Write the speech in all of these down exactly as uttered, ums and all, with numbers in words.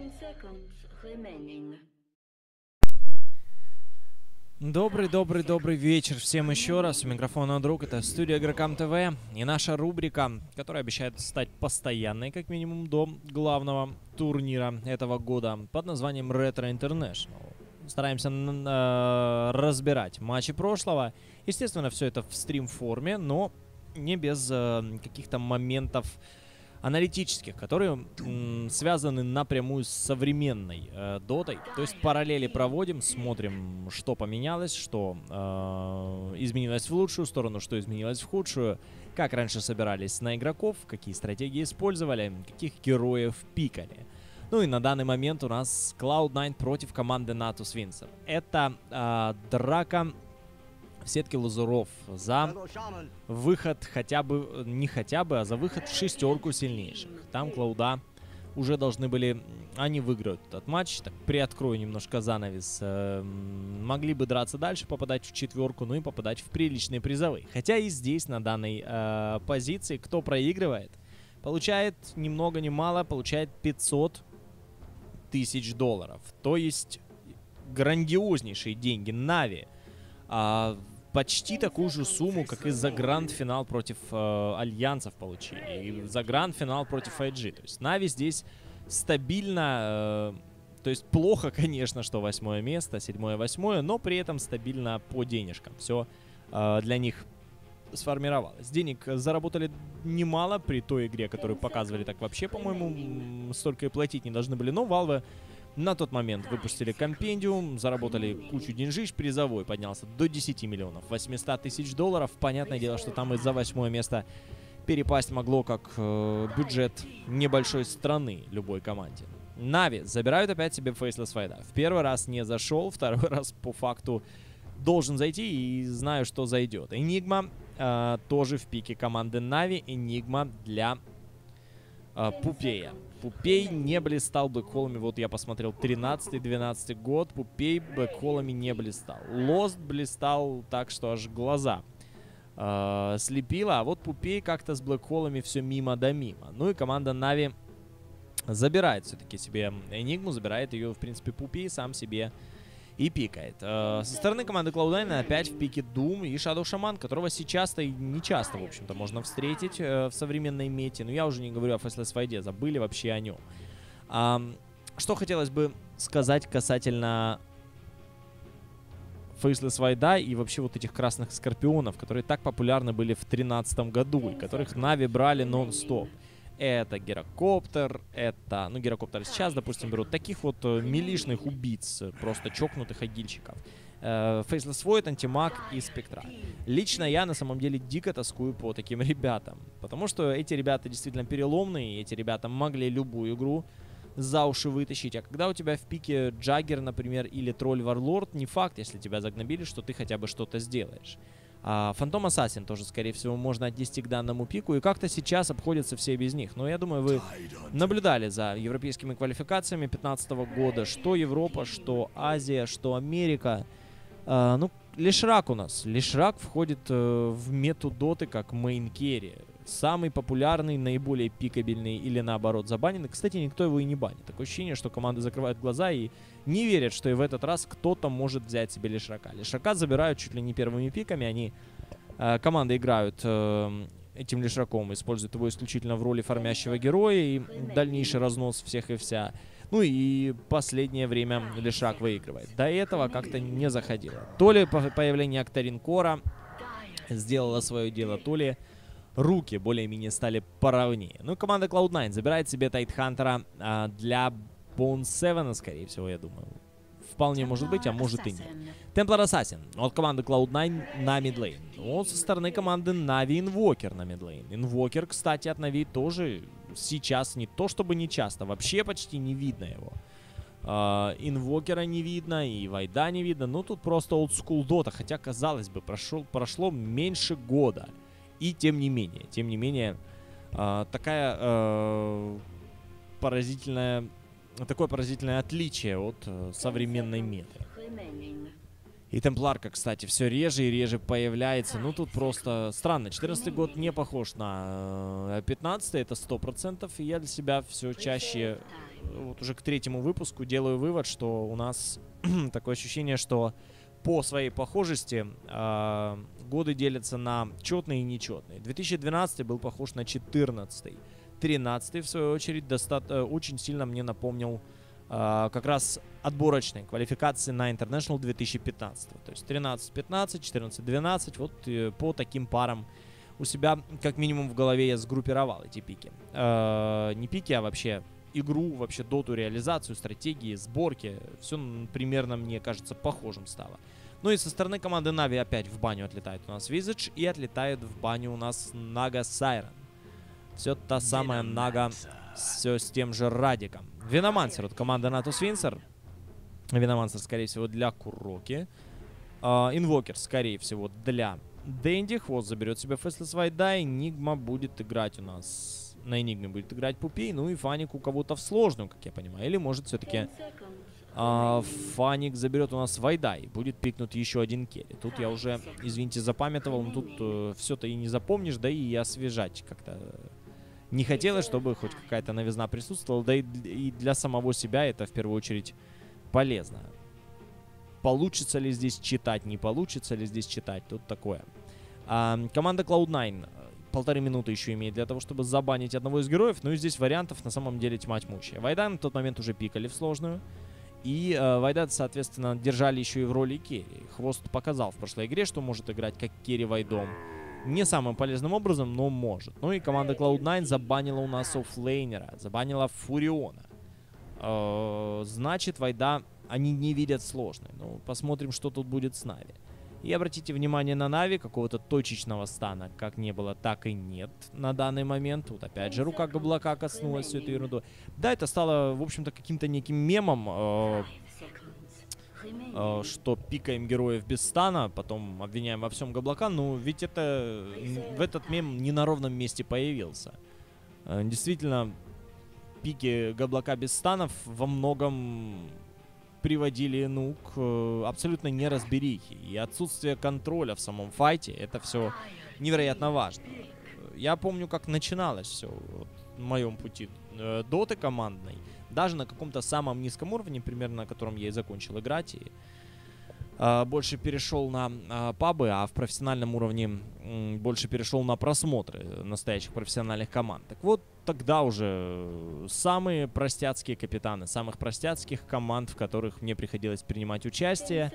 Добрый-добрый-добрый вечер всем еще раз. У микрофона друг, это студия Игрокам ТВ и наша рубрика, которая обещает стать постоянной, как минимум, до главного турнира этого года под названием Retro International. Стараемся э, разбирать матчи прошлого. Естественно, все это в стрим-форме, но не без э, каких-то моментов аналитических, которые м, связаны напрямую с современной э, дотой. То есть параллели проводим, смотрим, что поменялось, что э, изменилось в лучшую сторону, что изменилось в худшую, как раньше собирались на игроков, какие стратегии использовали, каких героев пикали. Ну и на данный момент у нас клауд найн против команды Natus Windsor. Это э, драка в сетке лузеров за выход хотя бы, не хотя бы, а за выход в шестерку сильнейших. Там Клауда уже должны были, они выиграют этот матч. Так, приоткрою немножко занавес. Э, могли бы драться дальше, попадать в четверку, ну и попадать в приличные призовые. Хотя и здесь, на данной э, позиции, кто проигрывает, получает ни много ни мало, получает пятьсот тысяч долларов. То есть грандиознейшие деньги. Нави а, почти такую же сумму, как и за гранд-финал против э, альянсов получили. И за гранд-финал против ай джи. То есть Нави здесь стабильно, э, то есть плохо, конечно, что восьмое место, седьмое, восьмое, но при этом стабильно по денежкам. Все э, для них сформировалось. Денег заработали немало при той игре, которую показывали, так вообще, по-моему, столько и платить не должны были. Но Valve на тот момент выпустили компендиум, заработали кучу деньжищ, призовой поднялся до десяти миллионов восьмисот тысяч долларов. Понятное дело, что там и за восьмое место перепасть могло как э, бюджет небольшой страны любой команде. Нави забирают опять себе Faceless Void. В первый раз не зашел, второй раз по факту должен зайти и знаю, что зайдет. Энигма э, тоже в пике команды Нави. Энигма для э, Пупея. Пупей не блистал блэкхолами. Вот я посмотрел тринадцатый-двенадцатый год. Пупей блэкхолами не блистал. Лост блистал так, что аж глаза э, слепило. А вот Пупей как-то с блэкхолами все мимо да мимо. Ну и команда Нави забирает все-таки себе Энигму. Забирает ее, в принципе, Пупей сам себе и пикает. Э, со стороны команды клауд найн опять в пике Doom и Shadow Shaman, которого сейчас-то и не часто, в общем-то, можно встретить э, в современной мете. Но я уже не говорю о Faceless Void, забыли вообще о нем. А, что хотелось бы сказать касательно Faceless Void и вообще вот этих красных скорпионов, которые так популярны были в тринадцатом году, и которых Нави брали нон-стоп. Это Гирокоптер, это, ну, Гирокоптер сейчас, допустим, берут таких вот э, милишных убийц, просто чокнутых агильщиков. Э, Faceless Void, Антимаг и Спектра. Лично я на самом деле дико тоскую по таким ребятам, потому что эти ребята действительно переломные, эти ребята могли любую игру за уши вытащить. А когда у тебя в пике Джаггер, например, или Тролль Варлорд, не факт, если тебя загнобили, что ты хотя бы что-то сделаешь. Фантом Ассасин тоже, скорее всего, можно отнести к данному пику. И как-то сейчас обходятся все без них. Но я думаю, вы наблюдали за европейскими квалификациями две тысячи пятнадцатого года. Что Европа, что Азия, что Америка. А, ну, Лишрак у нас. Лишрак входит э, в мету доты как мейн-керри. Самый популярный, наиболее пикабельный или наоборот забаненный. Кстати, никто его и не банит. Такое ощущение, что команды закрывают глаза и не верят, что и в этот раз кто-то может взять себе Лишрака. Лишрака забирают чуть ли не первыми пиками. Они, э, команды играют э, этим Лишраком, используют его исключительно в роли фармящего героя и дальнейший разнос всех и вся. Ну и последнее время Лишрак выигрывает. До этого как-то не заходило. То ли появление Актаринкора сделало свое дело, то ли руки более-менее стали поровнее. Ну, команда клауд найн забирает себе Тайтхантера а, для Bone семь, скорее всего, я думаю. Вполне может быть, а может и нет. Темплар Ассасин от команды клауд найн на мидлейн. Вот со стороны команды Нави Инвокер на мидлейн. Инвокер, кстати, от Нави тоже сейчас не то чтобы не часто, вообще почти не видно его. Uh, Инвокера не видно, и Вайда не видно. Ну, тут просто олдскул дота. Хотя, казалось бы, прошел, прошло меньше года. И тем не менее, тем не менее, uh, такая uh, поразительная, такое поразительное отличие от uh, современной меты. И Темпларка, кстати, все реже и реже появляется. Ну, тут просто странно. четырнадцатый год не похож на пятнадцатый, это сто процентов. И я для себя все чаще, вот уже к третьему выпуску, делаю вывод, что у нас такое ощущение, что по своей похожести э, годы делятся на четные и нечетные. две тысячи двенадцатый был похож на четырнадцатый. тринадцатый, в свою очередь, доста- очень сильно мне напомнил Uh, как раз отборочной квалификации на International две тысячи пятнадцатый. То есть тринадцать пятнадцать, четырнадцать двенадцать. Вот uh, по таким парам у себя как минимум в голове я сгруппировал эти пики. Uh, не пики, а вообще игру, вообще доту, реализацию, стратегии, сборки. Все примерно, мне кажется, похожим стало. Ну и со стороны команды Na'Vi опять в баню отлетает у нас Visage и отлетает в баню у нас Naga Siren. Все та самая Нага, все с тем же Радиком. Виномансер от команды Natus Windsor. Виномансер, скорее всего, для Куроки. Инвокер, uh, скорее всего, для Дэнди. Хвост заберет себе Faceless Вайда. Энигма будет играть у нас... На Энигме будет играть Пупей. Ну и Фаник у кого-то в сложную, как я понимаю. Или может все-таки uh, Фаник заберет у нас Вайда и будет пикнут еще один керри. Тут я уже, извините, запамятовал. Но тут uh, все-то и не запомнишь, да и освежать как-то... Не хотелось, чтобы хоть какая-то новизна присутствовала, да и, и для самого себя это в первую очередь полезно. Получится ли здесь читать, не получится ли здесь читать, тут такое. А, команда клауд найн полторы минуты еще имеет для того, чтобы забанить одного из героев, ну и здесь вариантов на самом деле тьма тьмущая. Вайда на тот момент уже пикали в сложную, и э, Вайда, соответственно, держали еще и в роли керри. Хвост показал в прошлой игре, что может играть как керри Вайдом. Не самым полезным образом, но может. Ну и команда клауд найн забанила у нас оффлейнера. Забанила Фуриона. Э-э- значит, Вайда они не видят сложной. Ну, посмотрим, что тут будет с Нави. И обратите внимание на Нави. Какого-то точечного стана как не было, так и нет на данный момент. Тут опять же рука Габлака коснулась всю эту ерунду. Да, это стало, в общем-то, каким-то неким мемом. Э- что пикаем героев без стана, потом обвиняем во всем Габлака, но ведь это в этот мем не на ровном месте появился. Действительно, пики Габлака без станов во многом приводили, ну, к абсолютно неразберихе. И отсутствие контроля в самом файте, это все невероятно важно. Я помню, как начиналось все вот, в моем пути э, доты командной. Даже на каком-то самом низком уровне, примерно на котором я и закончил играть, и э, больше перешел на э, пабы, а в профессиональном уровне э, больше перешел на просмотры настоящих профессиональных команд. Так вот, тогда уже самые простяцкие капитаны, самых простяцких команд, в которых мне приходилось принимать участие,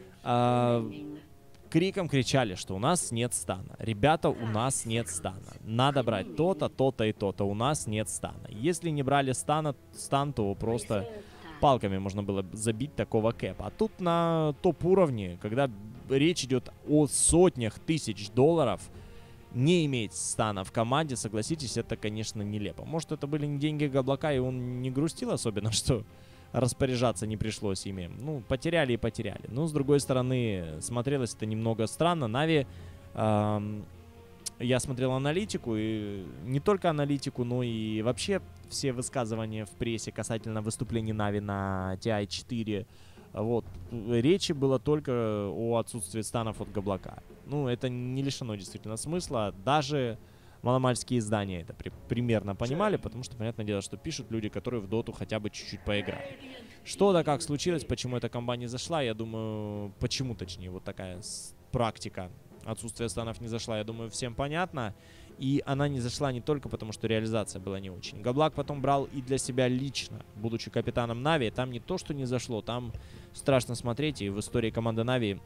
э, криком кричали, что у нас нет стана. Ребята, у нас нет стана. Надо брать то-то, то-то и то-то. У нас нет стана. Если не брали стана, стан, то просто палками можно было забить такого кэпа. А тут на топ-уровне, когда речь идет о сотнях тысяч долларов, не иметь стана в команде, согласитесь, это, конечно, нелепо. Может, это были не деньги Габлака, и он не грустил особенно, что... распоряжаться не пришлось ими. Ну, потеряли и потеряли. Но, с другой стороны, смотрелось это немного странно. Нави, эм, я смотрел аналитику, и не только аналитику, но и вообще все высказывания в прессе касательно выступлений Нави на ти ай четыре. Вот. Речи было только о отсутствии станов от Габлака. Ну, это не лишено действительно смысла. Даже... маломальские издания это при примерно понимали, потому что, понятное дело, что пишут люди, которые в доту хотя бы чуть-чуть поиграли. Что да как случилось, почему эта комба не зашла, я думаю, почему, точнее, вот такая практика отсутствия станов не зашла, я думаю, всем понятно. И она не зашла не только потому, что реализация была не очень. Габлак потом брал и для себя лично, будучи капитаном Нави, там не то, что не зашло, там страшно смотреть, и в истории команды Нави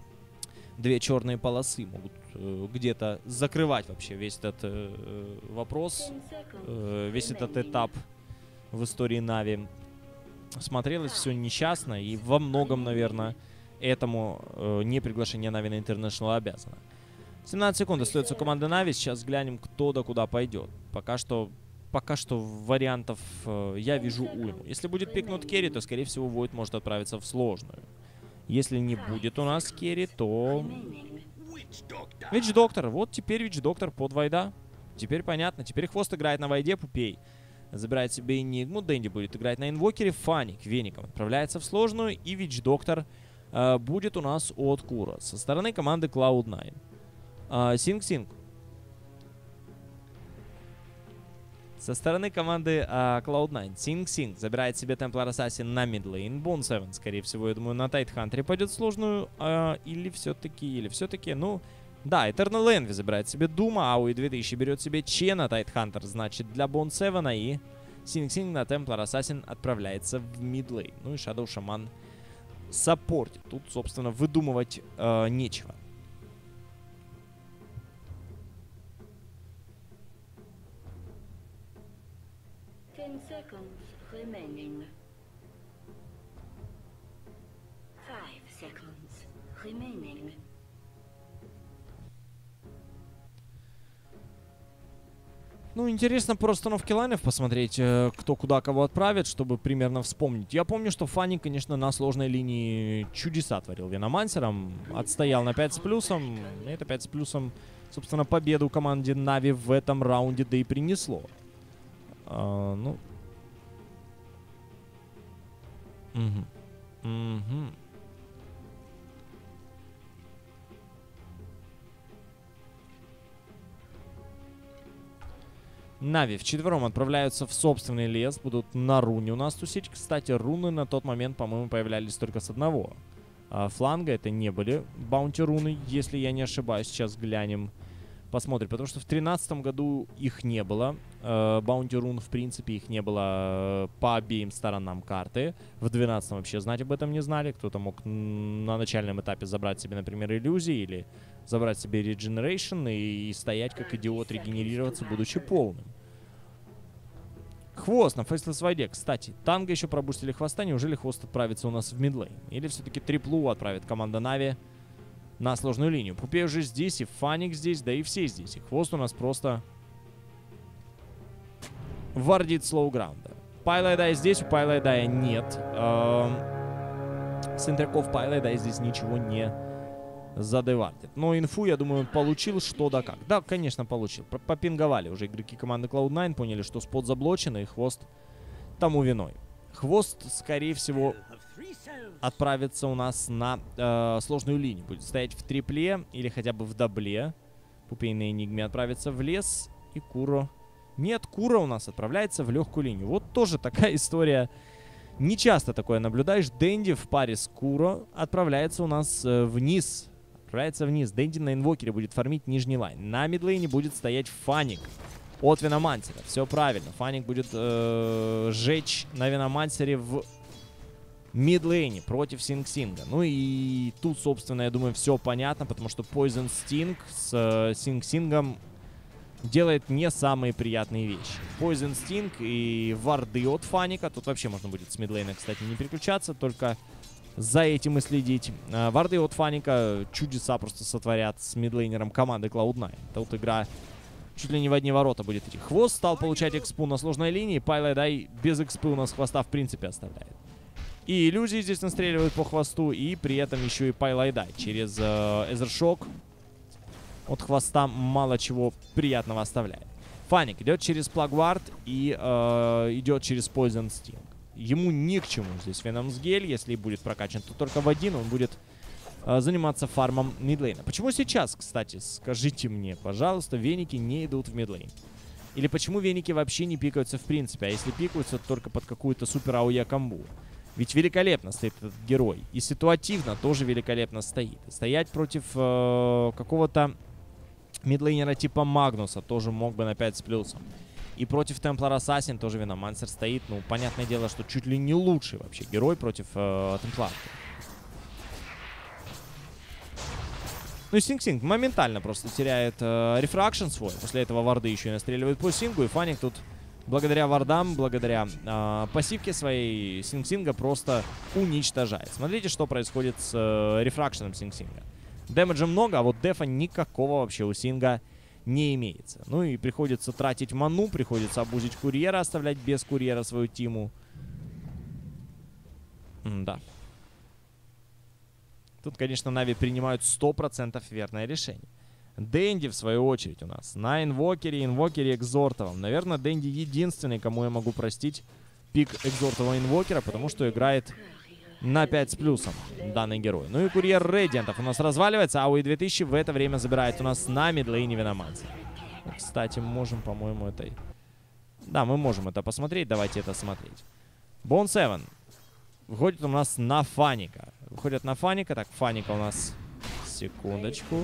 две черные полосы могут э, где-то закрывать вообще весь этот э, вопрос, э, весь этот этап в истории Нави. Смотрелось все несчастно, и во многом, наверное, этому э, не приглашение Нави на International обязано. семнадцать секунд остается у команды Нави. Сейчас глянем, кто да куда пойдет. Пока что, пока что вариантов э, я вижу уйму. Если будет пикнут керри, то, скорее всего, Void может отправиться в сложную. Если не будет у нас керри, то... Вич Доктор. Вот теперь Вич Доктор под Вайда. Теперь понятно. Теперь Хвост играет на Вайде, Пупей забирает себе Энигму. Дэнди будет играть на Инвокере. Фаник веником отправляется в сложную. И Вич Доктор э, будет у нас от Кура. Со стороны команды клауд найн. Синг-Синг. Со стороны команды uh, клауд найн. Синг-Синг забирает себе Templar Assassin на мидлейн. Бон севен, скорее всего, я думаю, на Тайтхантере пойдет сложную. Uh, или все-таки, или все-таки, ну... Да, Eternal Envy забирает себе Дума, Ауи две тысячи берет себе Чена, Тайтхантер, значит, для Бон севен, и Синг-Синг на Templar Assassin отправляется в мидлейн. Ну и Shadow Shaman саппортит. Тут, собственно, выдумывать uh, нечего. Ten seconds remaining. Five seconds remaining. Ну, интересно по расстановке лайнов посмотреть, э, кто куда кого отправит, чтобы примерно вспомнить. Я помню, что Фанни, конечно, на сложной линии чудеса творил Веномансером. Отстоял на пять с плюсом. И это пять с плюсом, собственно, победу команде Нави в этом раунде, да и принесло. А, ну. Угу. Угу. Нави вчетвером отправляются в собственный лес. Будут на руне у нас тусить. Кстати, руны на тот момент, по-моему, появлялись только с одного а, фланга. Это не были баунти руны, если я не ошибаюсь. Сейчас глянем, посмотрим. Потому что в тринадцатом году их не было. Э, баунти рун, в принципе, их не было по обеим сторонам карты. В двенадцатом вообще знать об этом не знали. Кто-то мог на начальном этапе забрать себе, например, иллюзии или забрать себе Regeneration и, и стоять как идиот, регенерироваться, будучи полным. Хвост на Faceless Вайде. Кстати, танго еще пробустили хвоста. Неужели хвост отправится у нас в мидлейн? Или все-таки триплу отправит команда Нави на сложную линию? Пупей уже здесь, и Фаник здесь, да и все здесь. И хвост у нас просто вардит слоуграунда. Пайлайдая здесь, у Пайлайдая нет. Эм, с интреков Пайлайдая здесь ничего не задевардит. Но инфу, я думаю, он получил что да как. Да, конечно, получил. Попинговали уже игроки команды клауд найн, поняли, что спот заблочен, и хвост тому виной. Хвост, скорее всего, отправится у нас на э, сложную линию. Будет стоять в трипле или хотя бы в дабле. Пупей на Энигме отправится в лес. И Куро... Нет, Куро у нас отправляется в легкую линию. Вот тоже такая история. Не часто такое наблюдаешь. Дэнди в паре с Куро отправляется у нас э, вниз. Отправляется вниз. Дэнди на инвокере будет фармить нижний лайн. На мидлейне будет стоять Фаник от Веномансера. Все правильно. Фаник будет э, жечь на Веномансере в мидлейне против Синг-Синга. Ну и тут, собственно, я думаю, все понятно, потому что Poison Sting с э, Синг-Сингом делает не самые приятные вещи. Poison Sting и варды от Фаника. Тут вообще можно будет с мидлейна, кстати, не переключаться, только за этим и следить. А, варды от Фаника чудеса просто сотворят с мидлейнером команды клауд найн. Тут игра чуть ли не в одни ворота будет идти. Хвост стал получать экспу на сложной линии. Пайлайдай без экспы у нас хвоста в принципе оставляет. И иллюзии здесь настреливают по хвосту. И при этом еще и Пайлайдай через э, Эзершок от хвоста мало чего приятного оставляет. Фаник идет через Плагвард и э, идет через Poison Sting. Ему ни к чему здесь Веномс Гель. Если будет прокачан, то только в один он будет э, заниматься фармом мидлейна. Почему сейчас, кстати, скажите мне, пожалуйста, веники не идут в мидлейн? Или почему веники вообще не пикаются в принципе? А если пикаются, то только под какую-то супер АОЕ комбу? Ведь великолепно стоит этот герой. И ситуативно тоже великолепно стоит. Стоять против э, какого-то мидлейнера типа Магнуса тоже мог бы на пять с плюсом. И против Templar Assassin тоже Веномансер стоит. Ну, понятное дело, что чуть ли не лучший вообще герой против э, Темплара. Ну и Синг-Синг моментально просто теряет э, рефракшн свой. После этого варды еще и настреливают по Сингу. И Фаник тут благодаря вардам, благодаря э, пассивке своей Синг-Синга просто уничтожает. Смотрите, что происходит с э, рефракшеном Синг-Синга. Дэмэджа много, а вот дефа никакого вообще у Синга не имеется. Ну и приходится тратить ману, приходится обузить курьера, оставлять без курьера свою тиму. М-да. Тут, конечно, Нави принимают сто процентов верное решение. Дэнди, в свою очередь, у нас на инвокере, инвокере Экзортовом. Наверное, Дэнди единственный, кому я могу простить пик Экзортового инвокера, потому что играет на пять с плюсом данный герой. Ну и курьер Рейдиантов у нас разваливается, а АОЕ две тысячи в это время забирает у нас на мидлейне Виномансера. Кстати, можем, по-моему, это... Да, мы можем это посмотреть, давайте это смотреть. Бон Севен выходит у нас на Фаника. Выходит на Фаника, так, Фаника у нас... Секундочку.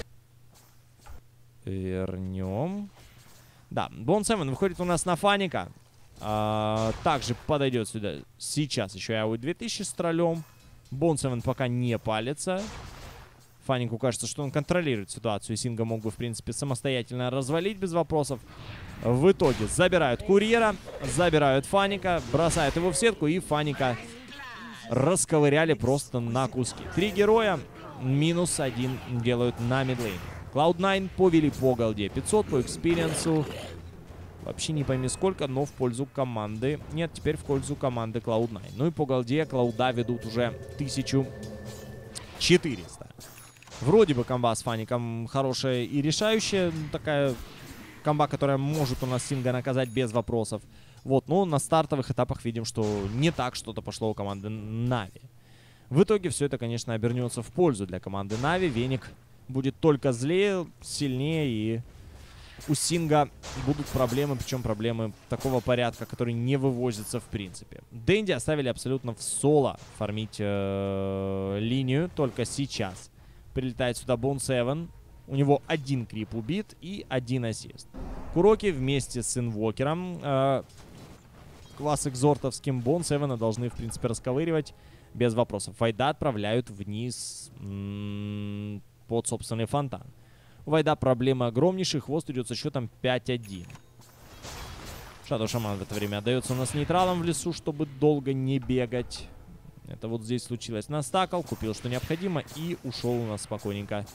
Вернем. Да, Бон Севен выходит у нас на Фаника. А, также подойдет сюда сейчас еще и АОЕ две тысячи с троллем. Бон Севен пока не палится. Фанику кажется, что он контролирует ситуацию. Синга мог бы, в принципе, самостоятельно развалить без вопросов. В итоге забирают курьера, забирают Фаника, бросают его в сетку, и Фаника расковыряли просто на куски. Три героя, минус один делают на мидлейне. клауд найн повели по голде. пятьсот по экспириенсу. Вообще не пойми сколько, но в пользу команды. Нет, теперь в пользу команды клауд найн. Ну и по голде Клауда ведут уже тысячу четыреста. Вроде бы комба с Фаником хорошая и решающая. Такая комба, которая может у нас Синга наказать без вопросов. Вот, но на стартовых этапах видим, что не так что-то пошло у команды Нави. В итоге все это, конечно, обернется в пользу для команды Нави. Веник будет только злее, сильнее, и у Синга будут проблемы, причем проблемы такого порядка, которые не вывозятся в принципе. Дэнди оставили абсолютно в соло фармить э, линию только сейчас. Прилетает сюда Бон Севен. У него один крип убит и один ассист. Куроки вместе с инвокером, э, класс экзортовским, Бон Севена должны, в принципе, расковыривать без вопросов. Вайда отправляют вниз под собственный фонтан. У Вайда проблемы огромнейшие. Хвост идет со счетом пять один. Шадоу Шаман в это время отдается у нас нейтралом в лесу, чтобы долго не бегать. Это вот здесь случилось. Настакал, купил, что необходимо, и ушел у нас спокойненько.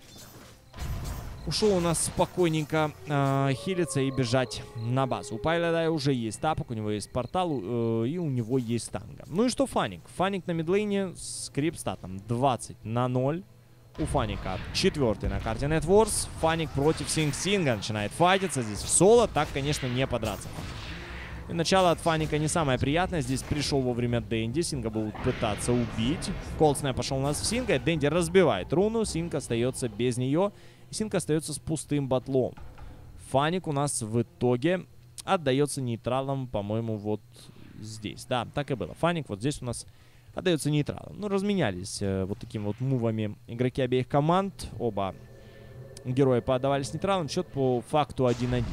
Ушел у нас спокойненько э, хилиться и бежать на базу. У Пайладая уже есть тапок, у него есть портал, э, и у него есть танго. Ну и что Фаник? Фаник на мидлейне с крипстатом двадцать на ноль. У Фаника четвертый на карте Netwars. Фаник против Синг Синга начинает файтиться. Здесь в соло так, конечно, не подраться. И начало от Фаника не самое приятное. Здесь пришел вовремя Дэнди. Синга будут пытаться убить. Колдснэп пошел у нас в Синга. Дэнди разбивает руну. Синг остается без нее. И Синг остается с пустым батлом. Фаник у нас в итоге отдается нейтралом, по-моему, вот здесь. Да, так и было. Фаник вот здесь у нас отдается нейтралом. Ну, разменялись э, вот такими вот мувами игроки обеих команд. Оба героя поотдавались нейтралом. Счет по факту один один.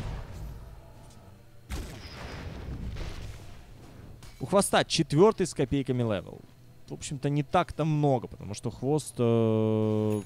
У Хвоста четвертый с копейками левел. В общем-то, не так-то много, потому что Хвост, э,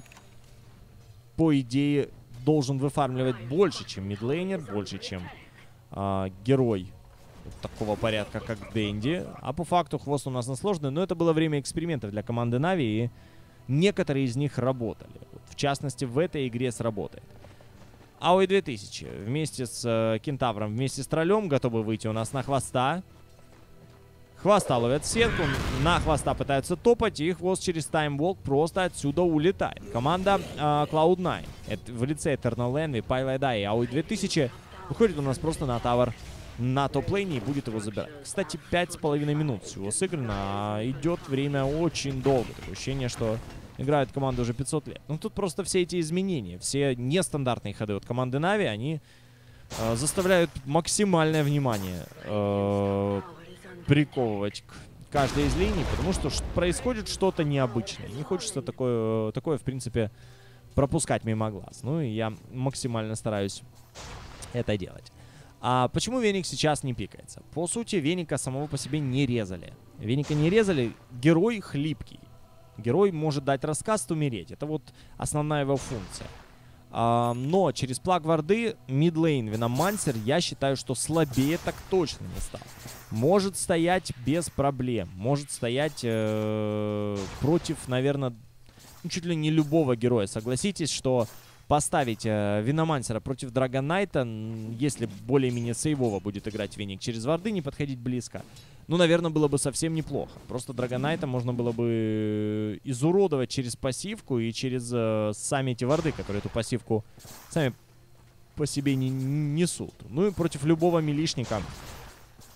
по идее, должен выфармливать больше, чем мидлейнер, больше, чем э, герой такого порядка, как Дэнди. А по факту Хвост у нас на сложный. Но это было время экспериментов для команды Нави, и некоторые из них работали. Вот, в частности, в этой игре сработает. АОЕ две тысячи вместе с э, Кентавром, вместе с Троллем готовы выйти у нас на Хвоста. Хвоста ловят сетку, на Хвоста пытаются топать, и Хвост через таймволк просто отсюда улетает. Команда э, клауд найн это, в лице Eternal Envy, Пайладай и АОЕ две тысячи выходит у нас просто на тавер на топ-лейне и будет его забирать. Кстати, пять с половиной минут всего сыграно, а идет время очень долго. Такое ощущение, что играет команда уже пятьсот лет. Ну тут просто все эти изменения, все нестандартные ходы от команды Нави, они э, заставляют максимальное внимание э, приковывать к каждой из линий, потому что происходит что-то необычное. Не хочется такое, такое, в принципе, пропускать мимо глаз. Ну и я максимально стараюсь это делать. А почему Веник сейчас не пикается? По сути, Веника самого по себе не резали. Веника не резали, герой хлипкий. Герой может дать раскаст, умереть. Это вот основная его функция. А, но через плаг варды мидлейн Виномансер, я считаю, что слабее так точно не стал. Может стоять без проблем. Может стоять э, против, наверное, ну, чуть ли не любого героя. Согласитесь, что поставить э, Виномансера против Драгонайта, если более-менее сейвово будет играть Веник через варды, не подходить близко, ну, наверное, было бы совсем неплохо. Просто Драгонайта можно было бы изуродовать через пассивку и через э, сами эти варды, которые эту пассивку сами по себе не несут. Ну и против любого милишника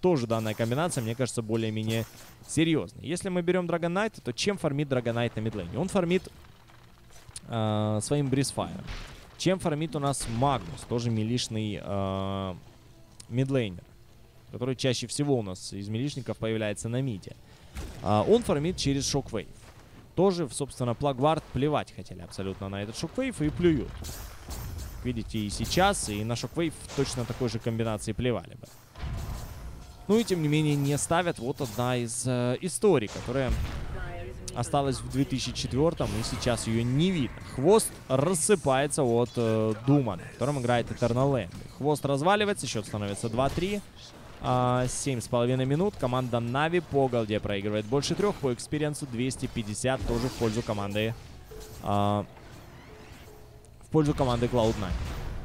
тоже данная комбинация, мне кажется, более-менее серьезной. Если мы берем Драгонайта, то чем фармит Драгонайт на мидлейне? Он фармит э, своим брисфайром. Чем фармит у нас Магнус, тоже милишный э, мидлейнер, который чаще всего у нас из милишников появляется на миде. Э, он фармит через шоквейв. Тоже, собственно, Плагвард плевать хотели абсолютно на этот шоквейв и плюют. Видите, и сейчас, и на шоквейв точно такой же комбинации плевали бы. Ну и тем не менее не ставят. Вот одна из э, историй, которая осталась в две тысячи четвёртом, и сейчас ее не видно. Хвост рассыпается от э, Дума, в котором играет Eternal Land. Хвост разваливается, счет становится два-три. А, семь с половиной минут. Команда Нави по голде проигрывает больше трех. По экспириенсу двести пятьдесят тоже в пользу команды а, в пользу команды клауд найн.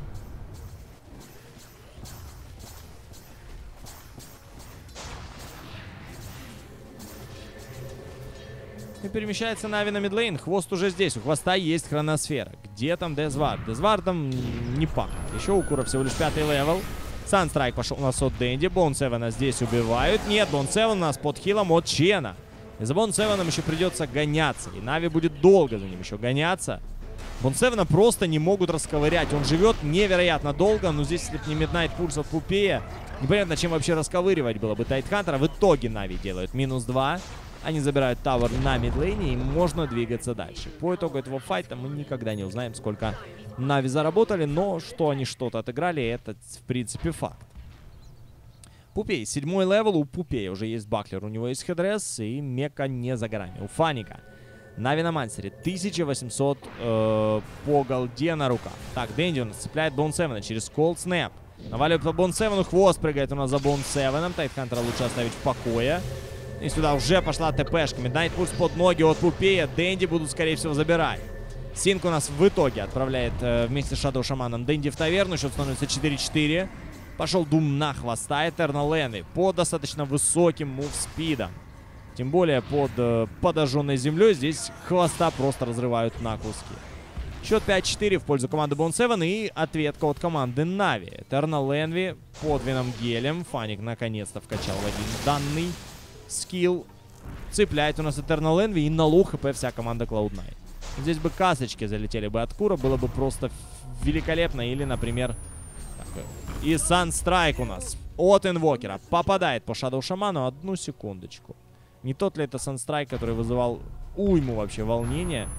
И перемещается Нави на мидлейн. Хвост уже здесь. У хвоста есть хроносфера. Где там Дезвард? Дезвардом не пахнет. Еще у Кура всего лишь пятый левел. Санстрайк пошел у нас от Дэнди. Бон Севена здесь убивают. Нет, Бон Севен у нас под хилом от Чена. И за Бон Севеном еще придется гоняться. И Нави будет долго за ним еще гоняться. Бон Севена просто не могут расковырять. Он живет невероятно долго. Но здесь, если бы не Midnight Pulse от Пупея, непонятно, чем вообще расковыривать было бы Тайтхантера. В итоге Нави делают минус два. Они забирают тавер на мидлейне, и можно двигаться дальше. По итогу этого файта мы никогда не узнаем, сколько Нави заработали, но что они что-то отыграли, это в принципе факт. Пупей, седьмой левел, у Пупея уже есть баклер, у него есть хедрес, и мека не за горами. У Фаника Нави на мансере тысяча восемьсот э, по голде на руках. Так, Дэнди у нас цепляет Бон Севена через Cold Snap. Наваливает по Бон Севену, хвост прыгает у нас за Бон Севеном. Тайтхантера лучше оставить в покое. И сюда уже пошла ТПшка. Midnight Pulse под ноги от Пупея. Дэнди будут, скорее всего, забирать. Синк у нас в итоге отправляет э, вместе с Шадоу Шаманом Дэнди в таверну. Счет становится четыре-четыре. Пошел Дум на хвоста. Eternal Envy по достаточно высоким мувспидом. Тем более под э, подожженной землей. Здесь хвоста просто разрывают на куски. Счет пять-четыре в пользу команды Бон Севен. И ответка от команды Нави. Eternal Envy под Вином Гелем. Фаник наконец-то вкачал в один данный скилл. Цепляет у нас Eternal Envy, и на лоу хп вся команда клауд найн. Здесь бы касочки залетели бы от Кура, было бы просто великолепно. Или, например, так, и Санстрайк у нас от Инвокера попадает по Шадоу Шаману. Одну секундочку. Не тот ли это Санстрайк, который вызывал уйму вообще волнения?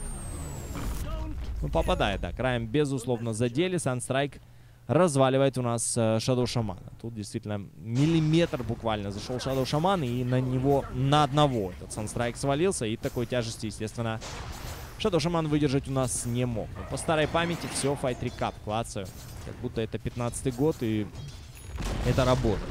Ну, попадает, да. Краем, безусловно, задели. Санстрайк разваливает у нас Шадоу Шамана. Тут действительно миллиметр буквально зашел Шадоу Шаман, и на него на одного этот Санстрайк свалился. И такой тяжести, естественно, Шадоу Шаман выдержать у нас не мог. Но по старой памяти все, файт рекап клацаю. Как будто это пятнадцатый год, и это работает.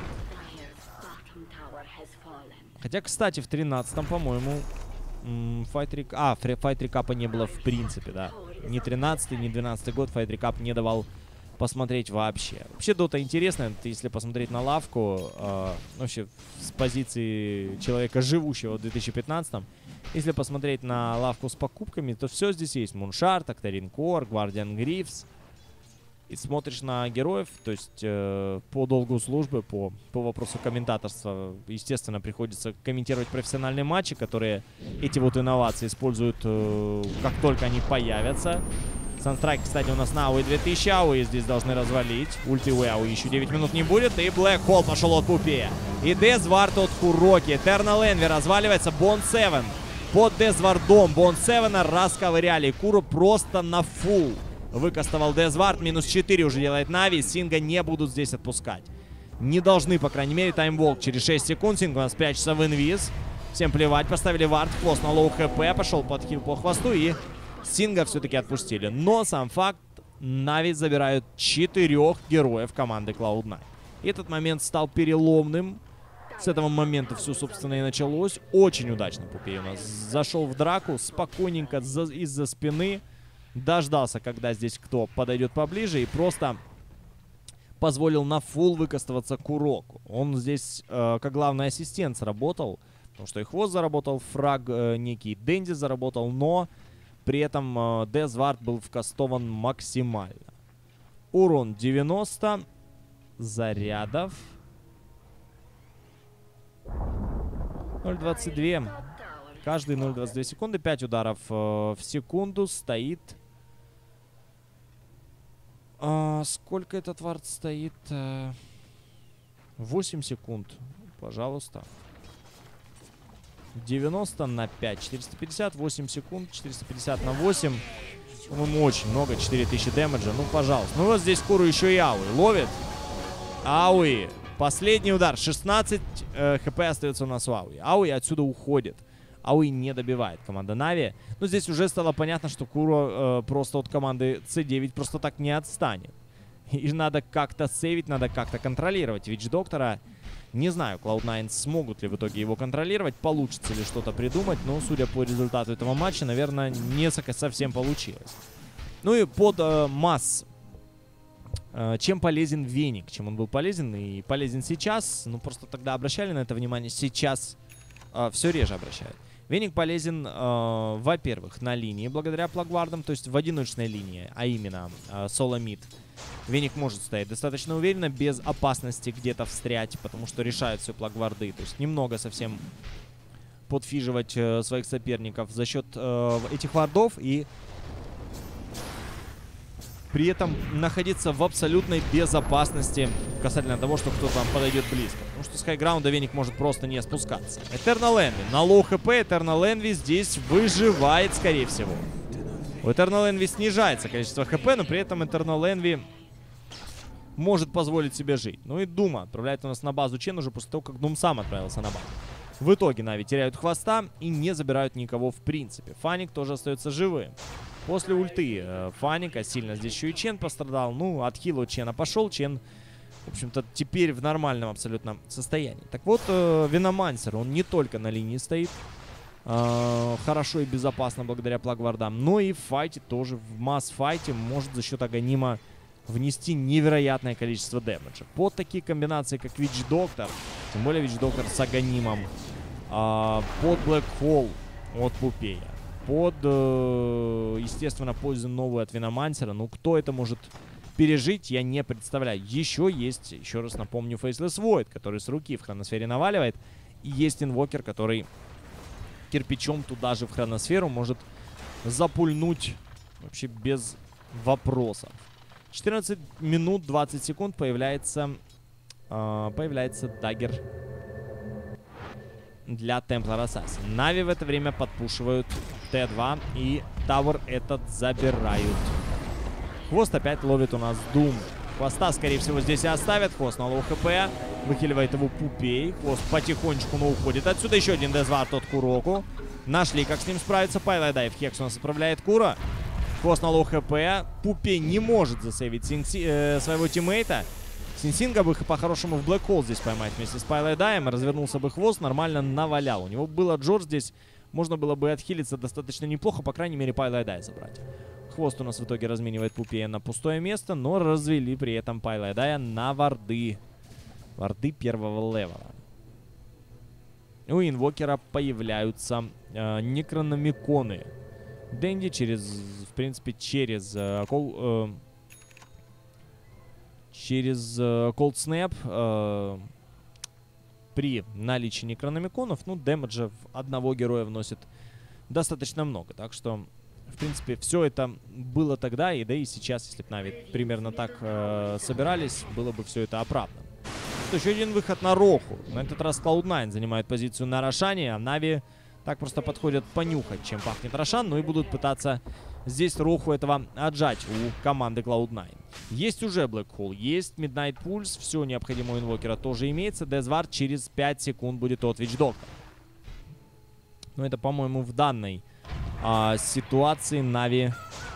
Хотя, кстати, в тринадцатом, по-моему, файт рекап... А, файт рекапа не было в принципе, да. Ни тринадцатый, ни двенадцатый год файт рекап не давал посмотреть вообще. Вообще, дота интересная, если посмотреть на лавку, э, вообще с позиции человека, живущего в две тысячи пятнадцатом, если посмотреть на лавку с покупками, то все здесь есть. Муншарт, Актарин Кор, Гвардиан Грифс. И смотришь на героев, то есть э, по долгу службы, по, по вопросу комментаторства, естественно, приходится комментировать профессиональные матчи, которые эти вот инновации используют, э, как только они появятся. Санстрайк, кстати, у нас на Ауи две тысячи, Ауи здесь должны развалить. Ульти у Ауи еще девять минут не будет. И Блэк Холл пошел от Пупея. И Дезвард от Куроки. Eternal Envy разваливается. Бон Севен под Дезвардом. Бон Севена расковыряли. Куру просто на фул выкастовал Дезвард. Минус четыре уже делает Нави. Синга не будут здесь отпускать. Не должны, по крайней мере. Таймволк через шесть секунд. Синга у нас прячется в инвиз. Всем плевать. Поставили вард. Хвост на лоу хп. Пошел под хил по хвосту. И Синга все-таки отпустили. Но сам факт, Нави забирают четырех героев команды клауд найн. Этот момент стал переломным. С этого момента все, собственно, и началось. Очень удачно Пупей у нас зашел в драку. Спокойненько из-за спины. Дождался, когда здесь кто подойдет поближе. И просто позволил на фул выкастываться Куроку. Он здесь э, как главный ассистент сработал. Потому что и хвост заработал, фраг э, некий Дэнди заработал. Но при этом э, Дезвард был вкастован максимально. Урон девяносто. Зарядов. ноль двадцать два. Каждые ноль двадцать две секунды. пять ударов э, в секунду стоит. А, сколько этот вард стоит? Э, восемь секунд. Пожалуйста. девяносто на пять. четыреста пятьдесят. восемь секунд. четыреста пятьдесят на восемь. По-моему, очень много. четыре тысячи дэмэджа. Ну, пожалуйста. Ну, вот здесь Куру еще и Ауи ловит. Ауи. Последний удар. шестнадцать э, хп остается у нас у Ауи. Ауи отсюда уходит. Ауи не добивает команда Нави. Но здесь уже стало понятно, что Куро э, просто от команды Си девять просто так не отстанет. И надо как-то сейвить, надо как-то контролировать. Вич Доктора, не знаю, клауд найн смогут ли в итоге его контролировать, получится ли что-то придумать. Но, судя по результату этого матча, наверное, не совсем получилось. Ну и под э, масс. Э, чем полезен Веник? Чем он был полезен и полезен сейчас? Ну, просто тогда обращали на это внимание. Сейчас э, все реже обращают. Веник полезен, э, во-первых, на линии, благодаря плагвардам, то есть в одиночной линии, а именно э, соло-мид. Веник может стоять достаточно уверенно, без опасности где-то встрять, потому что решают все плагварды. То есть немного совсем подфиживать э, своих соперников за счет э, этих вардов и при этом находиться в абсолютной безопасности касательно того, что кто-то там подойдет близко. Потому что с хайграунда Веник может просто не спускаться. Eternal Envy на лоу хп. Eternal Envy здесь выживает, скорее всего. У Eternal Envy снижается количество хп, но при этом Eternal Envy может позволить себе жить. Ну и Дума отправляет у нас на базу Чен уже после того, как Дум сам отправился на базу. В итоге Нави теряют хвоста и не забирают никого в принципе. Фаник тоже остается живым. После ульты э, Фаника сильно здесь еще и Чен пострадал. Ну, от хила Чена пошел. Чен, в общем-то, теперь в нормальном абсолютно состоянии. Так вот, э, Веномансер, он не только на линии стоит. Э, хорошо и безопасно благодаря плагвардам. Но и в файте тоже, в масс-файте может за счет Аганима внести невероятное количество дэмэджа. Под такие комбинации, как Вич Доктор, тем более Вич Доктор с Аганимом, э, под Блэк Холл от Пупея. Под, э, естественно, пользу новую от Веномансера. Ну, кто это может пережить, я не представляю. Еще есть, еще раз напомню, Faceless Void, который с руки в хроносфере наваливает. И есть инвокер, который кирпичом туда же в хроносферу может запульнуть вообще без вопросов. четырнадцать минут двадцать секунд появляется, э, появляется даггер для Templar Assassin. Нави в это время подпушивают Т два и Тавр этот забирают. Хвост опять ловит у нас Дум. Хвоста, скорее всего, здесь и оставят. Хвост на лоу хп. Выхиливает его Пупей. Хвост потихонечку, но уходит отсюда. Еще один Дезвард от Куроку. Нашли, как с ним справиться. Пайлай Дайв Хекс у нас отправляет Кура. Хвост на лоу хп. Пупей не может засейвить Синси, э, своего тиммейта. Синсинга бы по-хорошему в Black Hole здесь поймать вместе с Пайлай Дайем. Развернулся бы Хвост, нормально навалял. У него было Джордж здесь. Можно было бы отхилиться достаточно неплохо. По крайней мере, Пайлай Дай забрать. Хвост у нас в итоге разменивает Пупея на пустое место. Но развели при этом Пайлай Дая на варды. Варды первого левела. У инвокера появляются э, некрономиконы. Дэнди через, в принципе, через э, кол, э, через э, Cold Snap э, при наличии некрономиконов, ну, дэмэджа в одного героя вносит достаточно много. Так что, в принципе, все это было тогда, и да и сейчас, если бы Нави примерно так э, собирались, было бы все это оправдано. Еще один выход на Роху. На этот раз клауд найн занимает позицию на Рошане, а Нави так просто подходят понюхать, чем пахнет Рошан, ну и будут пытаться здесь Роху этого отжать у команды клауд найн. Есть уже Black Hole, есть Midnight Pulse, все необходимое у инвокера тоже имеется. Дезвард через пять секунд будет от Вич Доктора. Но это, по-моему, в данной а, ситуации Нави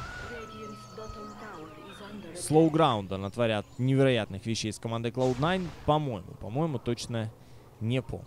слоуграунда натворят невероятных вещей с командой клауд найн. По-моему, по-моему, точно не помню.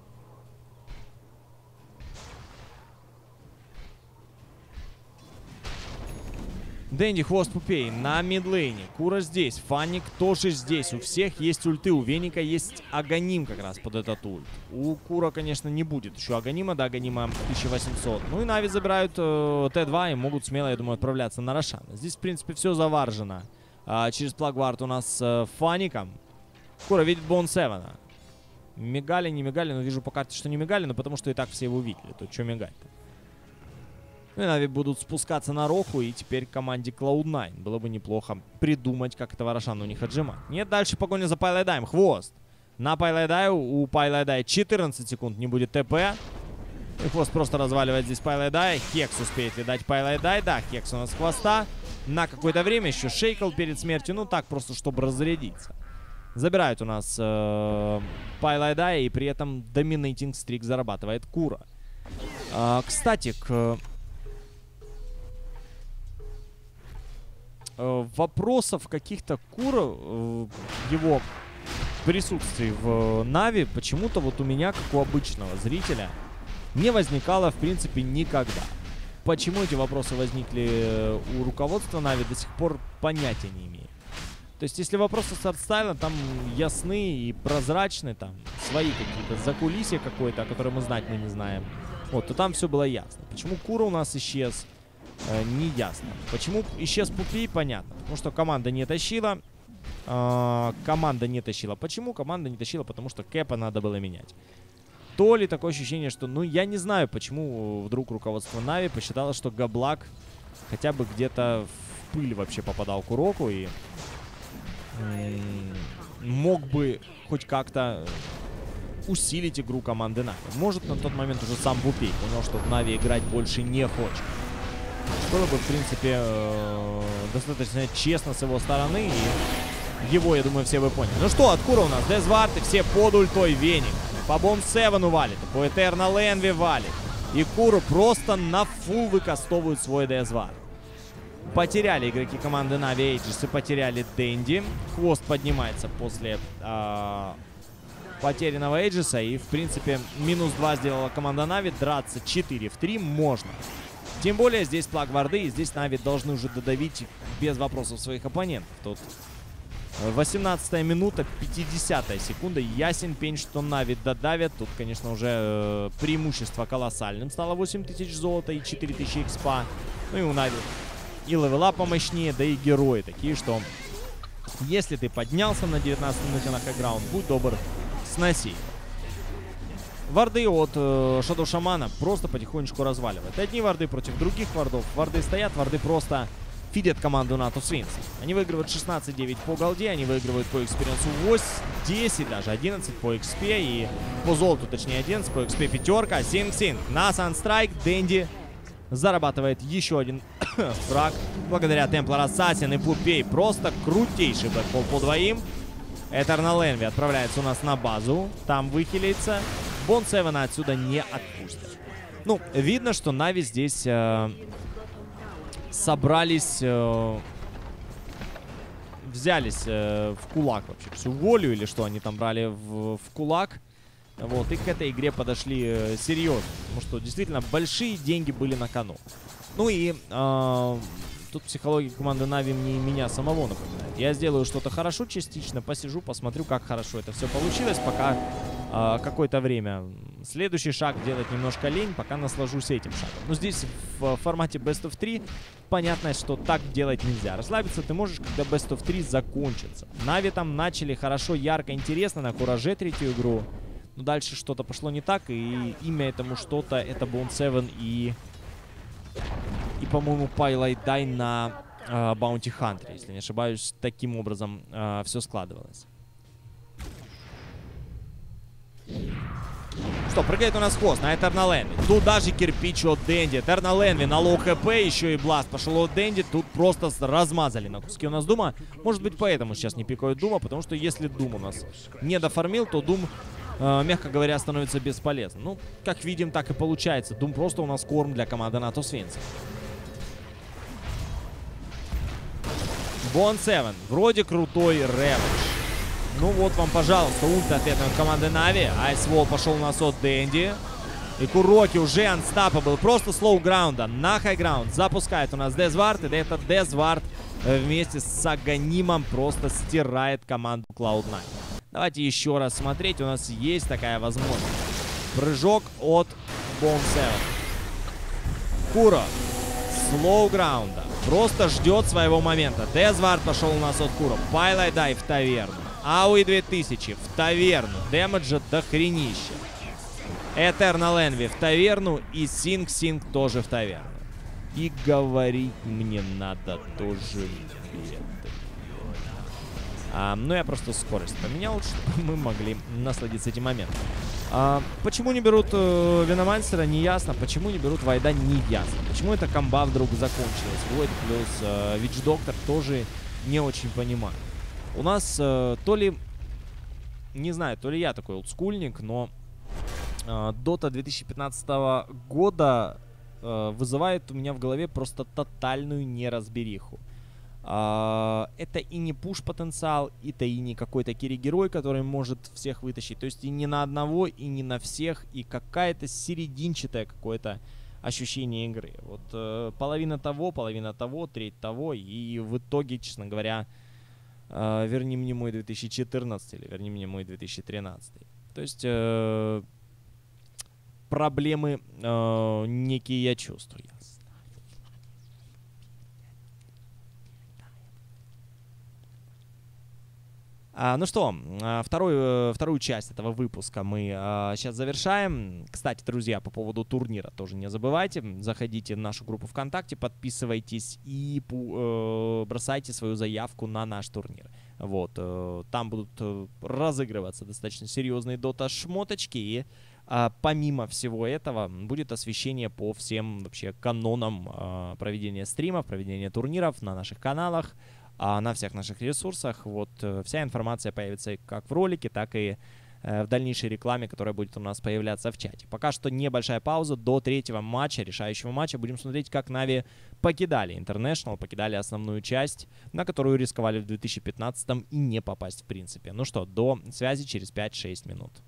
Дэнди, Хвост, Пупей на мидлейне. Кура здесь, Фаник тоже здесь. У всех есть ульты, у Веника есть Аганим как раз под этот ульт. У Кура, конечно, не будет еще Аганима, да, Аганима тысяча восемьсот. Ну и Нави забирают э, Т два и могут смело, я думаю, отправляться на Рошана. Здесь, в принципе, все заваржено. А, через плагвард у нас э, Фаником. Кура видит Боун Севена. Мигали, не мигали, но вижу по карте, что не мигали, но потому что и так все его видели. То что мигать-то? Ну и Нави будут спускаться на Роху, и теперь команде клауд найн было бы неплохо придумать, как этого Рошана у них отжимать. Нет, дальше погоня за Пайлайдаем. Хвост. На Пайлайдаю у Пайлайдая четырнадцать секунд, не будет ТП. И Хвост просто разваливает здесь Пайлайдая. Хекс успеет ли дать Пайлайдай? Да, Хекс у нас с хвоста. На какое-то время еще шейкл перед смертью. Ну так, просто чтобы разрядиться. Забирают у нас э, Пайлайдая, и при этом доминейтинг стрик зарабатывает Кура. Э, кстати, к... вопросов каких-то Кура в его присутствии в Нави почему-то вот у меня, как у обычного зрителя, не возникало в принципе никогда. Почему эти вопросы возникли у руководства Нави, до сих пор понятия не имею. То есть если вопросы с артстайлом там ясны и прозрачны, там свои какие-то закулисья какое-то, о котором мы знать мы не знаем, вот, то там все было ясно. Почему Кура у нас исчез? Э, не ясно. Почему исчез Пупи, понятно. Потому что команда не тащила. Э, команда не тащила. Почему команда не тащила? Потому что Кэпа надо было менять. То ли такое ощущение, что, ну, я не знаю, почему вдруг руководство Нави посчитало, что Габлак хотя бы где-то в пыль вообще попадал к уроку и мог бы хоть как-то усилить игру команды Нави. Может, на тот момент уже сам Пупей понял, что в Нави играть больше не хочет. Было бы, в принципе, э, достаточно честно с его стороны. И его, я думаю, все бы поняли. Ну что, от Кура у нас Дезвард, и все под ультой Веник. По Бон севену валит, по Этернал Энви валит. И Куру просто на фул выкастовывают свой Дезвард. Потеряли игроки команды Нави Эйджис и потеряли Дэнди. Хвост поднимается после э, потерянного Эйджиса. И, в принципе, минус два сделала команда Нави. Драться четыре в три можно. Тем более здесь плаг варды, и здесь Нави должны уже додавить без вопросов своих оппонентов. Тут восемнадцатая минута, пятидесятая секунда. Ясен пень, что Нави додавят. Тут, конечно, уже э, преимущество колоссальным. Стало восемь тысяч золота и четыре тысячи экспа. Ну и у Нави и левела помощнее, да и герои такие, что если ты поднялся на девятнадцатой минуте на хайграунд, будь добр, сноси. Варды от э, Shadow Shaman просто потихонечку разваливают. Одни варды против других вардов. Варды стоят, варды просто фидят команду НАТО Свинс. Они выигрывают шестнадцать девять по голде, они выигрывают по экспириенсу восемь, десять, даже одиннадцать по экспе. И по золоту, точнее одиннадцать, по экспе пятерка. Синг-Синг на Санстрайк. Дэнди зарабатывает еще один фраг благодаря Темплар Ассасин и Пупей. Просто крутейший бэкпол по двоим. Этернал Энви отправляется у нас на базу. Там выхилится. Бон севена отсюда не отпустят. Ну, видно, что Нави здесь э, собрались, э, взялись э, в кулак вообще. Всю волю или что они там брали в, в кулак. Вот, и к этой игре подошли э, серьезно. Потому что действительно большие деньги были на кону. Ну и э, тут психология команды Нави мне и меня самого напоминает. Я сделаю что-то хорошо частично, посижу, посмотрю, как хорошо это все получилось, пока э, какое-то время. Следующий шаг делать немножко лень, пока наслажусь этим шагом. Но здесь в формате бест оф три понятно, что так делать нельзя. Расслабиться ты можешь, когда бест оф три закончится. Нави там начали хорошо, ярко, интересно на Кураже третью игру. Но дальше что-то пошло не так, и имя этому что-то это Bone севен и, и по-моему, Пайлайдай на э, Bounty Hunter, если не ошибаюсь, таким образом э, все складывалось. Что, прыгает у нас хвост на Этернал Энви. Тут даже кирпич от Дэнди. Этернал Энви на лоу хп, еще и бласт пошел от Дэнди. Тут просто размазали на куски у нас Дума. Может быть, поэтому сейчас не пикают Дума, потому что если Дум у нас не дофармил, то Дум, э, мягко говоря, становится бесполезным. Ну, как видим, так и получается. Дум просто у нас корм для команды НАТО Свинс. Бон севен. Вроде крутой ревенж. Ну вот вам, пожалуйста, ульт ответный от команды Нави. Айсвол пошел у нас от Дэнди. И Куроки уже unstoppable. Просто слоу граунда на хайграунд запускает у нас Дезвард. И этот Дезвард вместе с Аганимом просто стирает команду клауд найн. Давайте еще раз смотреть. У нас есть такая возможность. Прыжок от Бон севен. Куро. Слоу граунда. Просто ждет своего момента. Дезвард пошел у нас от Куро. Пайлайдай в таверну. Ауи две тысячи в таверну. Дэмэджа до хренища. Этернал Энви в таверну. И Синг Синг тоже в таверну. И говорить мне надо тоже нет. А, ну, я просто скорость поменял, чтобы мы могли насладиться этим моментом. А, почему не берут э, Веномансера, не ясно. Почему не берут Вайда, не ясно. Почему эта комба вдруг закончилась. Войд плюс э, Вич Доктор тоже не очень понимаю. У нас э, то ли, не знаю, то ли я такой олдскульник, но э, Дота две тысячи пятнадцатого года э, вызывает у меня в голове просто тотальную неразбериху. Uh, это и не пуш-потенциал, это и не какой-то керри-герой, который может всех вытащить. То есть и не на одного, и не на всех, и какая-то серединчатое какое-то ощущение игры. Вот uh, половина того, половина того, треть того, и в итоге, честно говоря, uh, верни мне мой две тысячи четырнадцатый или верни мне мой две тысячи тринадцатый. То есть uh, проблемы uh, некие я чувствую. А, ну что, вторую, вторую часть этого выпуска мы а, сейчас завершаем. Кстати, друзья, по поводу турнира тоже не забывайте. Заходите в нашу группу ВКонтакте, подписывайтесь и э, бросайте свою заявку на наш турнир. Вот, э, там будут э, разыгрываться достаточно серьезные дота-шмоточки. И э, помимо всего этого будет освещение по всем вообще канонам э, проведения стримов, проведения турниров на наших каналах. А на всех наших ресурсах. Вот э, вся информация появится как в ролике, так и э, в дальнейшей рекламе, которая будет у нас появляться в чате. Пока что небольшая пауза до третьего матча, решающего матча. Будем смотреть, как Нави покидали International, покидали основную часть, на которую рисковали в две тысячи пятнадцатом и не попасть в принципе. Ну что, до связи через пять-шесть минут.